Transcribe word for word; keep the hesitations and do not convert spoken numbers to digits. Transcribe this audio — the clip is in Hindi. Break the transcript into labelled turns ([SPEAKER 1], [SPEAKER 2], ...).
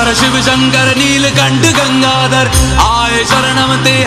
[SPEAKER 1] हर शिव शंकर नीलकंठ गंगाधर आए शरणम ते